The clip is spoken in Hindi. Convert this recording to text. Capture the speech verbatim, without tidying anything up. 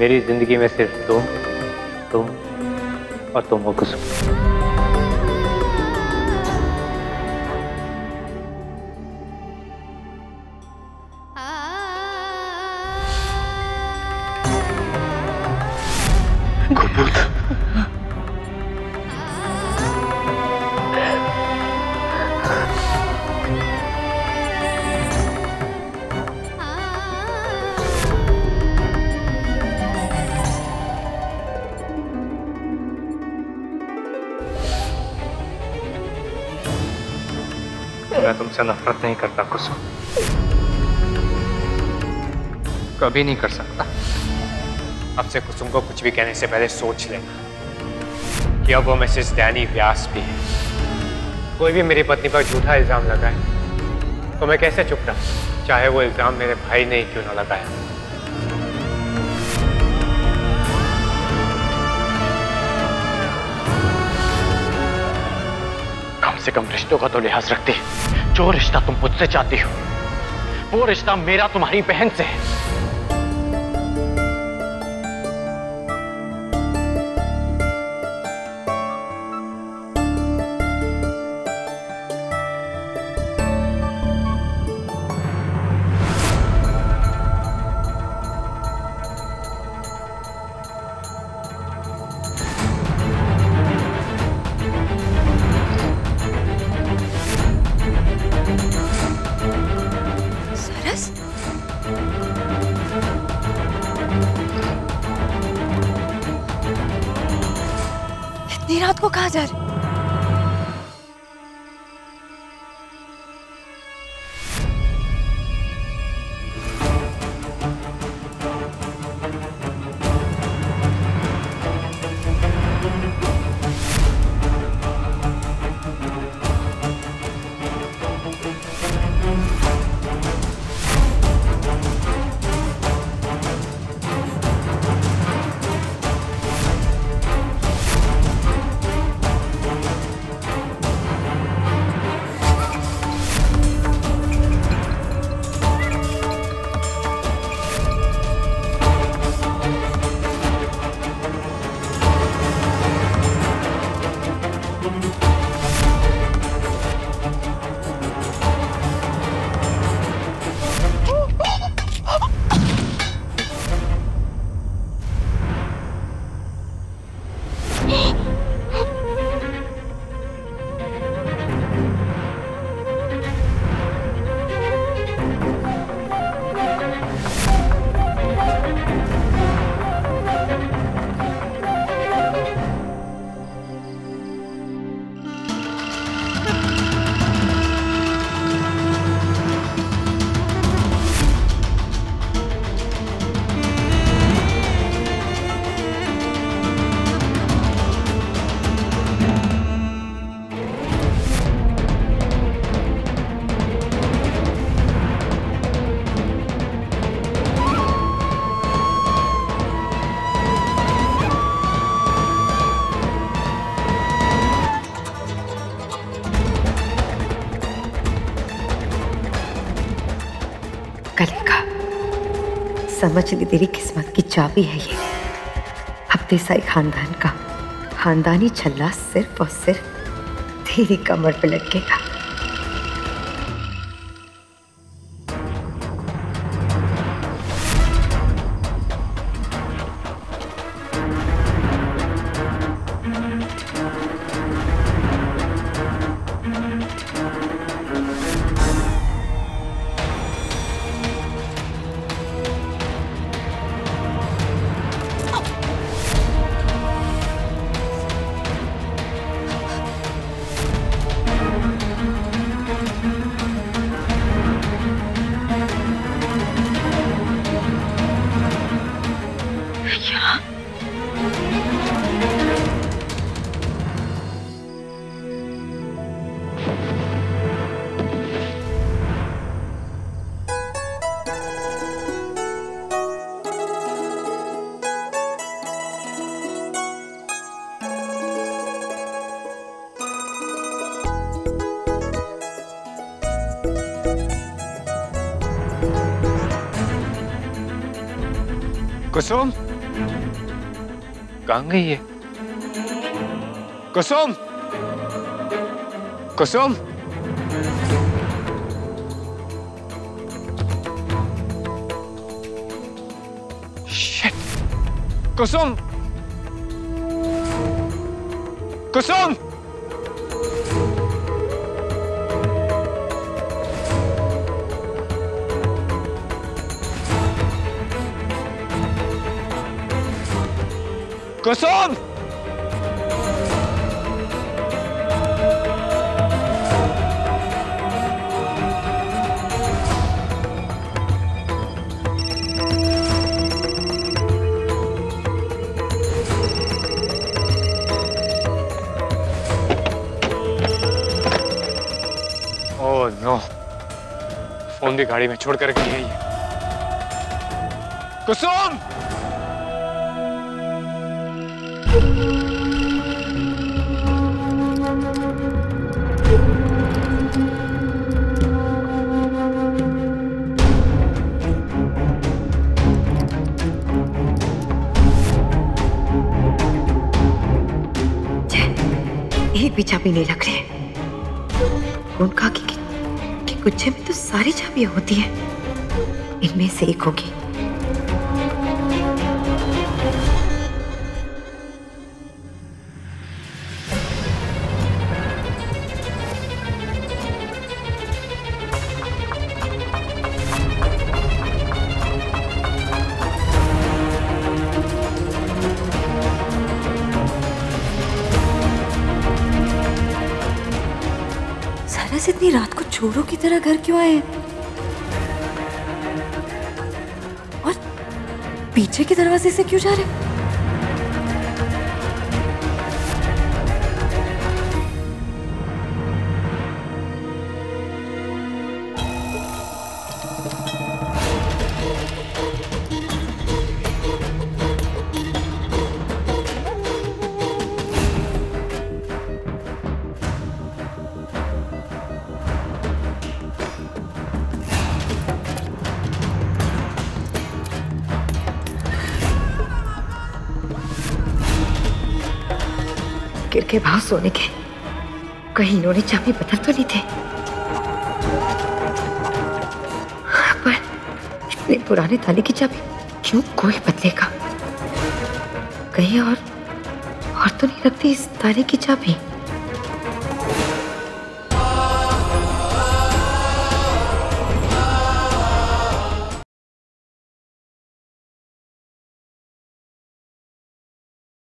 मेरी जिंदगी में सिर्फ तुम तुम और तुम हो कुसुम। मैं तुमसे नफरत नहीं करता कुसुम, कभी नहीं कर सकता। अब से कुसुम को कुछ भी कहने से पहले सोच लेना कि अब वो मिसेस डैनी व्यास भी है। कोई भी मेरी पत्नी पर झूठा इल्जाम लगाए तो मैं कैसे चुप रहा, चाहे वो इल्जाम मेरे भाई ने ही क्यों ना लगाया। कम से कम रिश्तों का तो लिहाज रखती। जो रिश्ता तुम मुझसे चाहती हो वो रिश्ता मेरा तुम्हारी बहन से है। इतनी रात को कहाँ जा रहे? कलिका, समझ ली तेरी किस्मत की चाबी है ये। अब देसाई खानदान का खानदानी छल्ला सिर्फ और सिर्फ तेरी कमर पे लटकेगा। कुसुम, कहाँ गई है? Kusum, Kusum, shit, Kusum, Kusum, Kusum, oh no, phone भी गाड़ी में छोड़ कर गई है ये। कुसुम! एक भी चाबी नहीं लग रही है। कौन कहा कि, कि, कि गुच्छे में तो सारी चाबियां होती हैं, इनमें से एक होगी। सारस इतनी रात को चोरों की तरह घर क्यों आए हैं? और पीछे के दरवाजे से क्यों जा रहे हैं? गिर के भाव सोने के, कहीं इन्होंने चाबी बदल तो नहीं थे? पर इतने पुराने ताले की चाबी क्यों कोई बदलेगा? कहीं और और तो नहीं रखती इस ताले की चाबी?